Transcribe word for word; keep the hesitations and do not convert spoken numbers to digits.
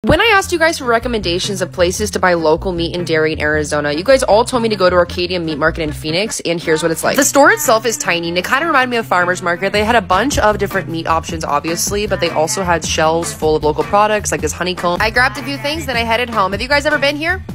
When I asked you guys for recommendations of places to buy local meat and dairy in Arizona, you guys all told me to go to Arcadia Meat Market in Phoenix, and here's what it's like. The store itself is tiny, and it kind of reminded me of farmer's market. They had a bunch of different meat options, obviously, but they also had shelves full of local products like this honeycomb. I grabbed a few things, then I headed home. Have you guys ever been here?